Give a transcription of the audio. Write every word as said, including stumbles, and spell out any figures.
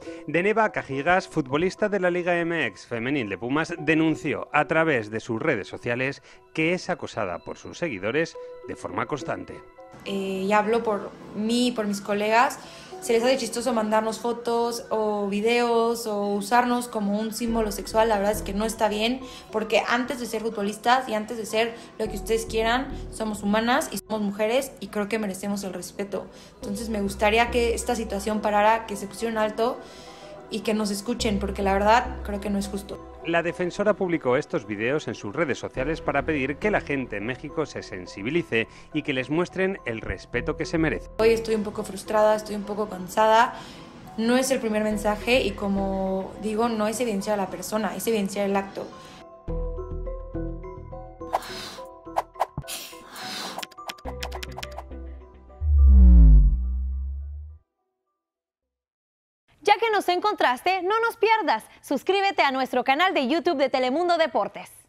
Deneva Cajigas, futbolista de la Liga M X femenil de Pumas, denunció a través de sus redes sociales que es acosada por sus seguidores de forma constante. Eh, y hablo por mí y por mis colegas. Se les hace chistoso mandarnos fotos o videos o usarnos como un símbolo sexual. La verdad es que no está bien, porque antes de ser futbolistas y antes de ser lo que ustedes quieran, somos humanas y somos mujeres y creo que merecemos el respeto. Entonces me gustaría que esta situación parara, que se pusieran alto y que nos escuchen, porque la verdad creo que no es justo. La defensora publicó estos videos en sus redes sociales para pedir que la gente en México se sensibilice y que les muestren el respeto que se merece. Hoy estoy un poco frustrada, estoy un poco cansada. No es el primer mensaje y, como digo, no es evidenciar a la persona, es evidenciar el acto. Ya que nos encontraste, no nos pierdas. Suscríbete a nuestro canal de YouTube de Telemundo Deportes.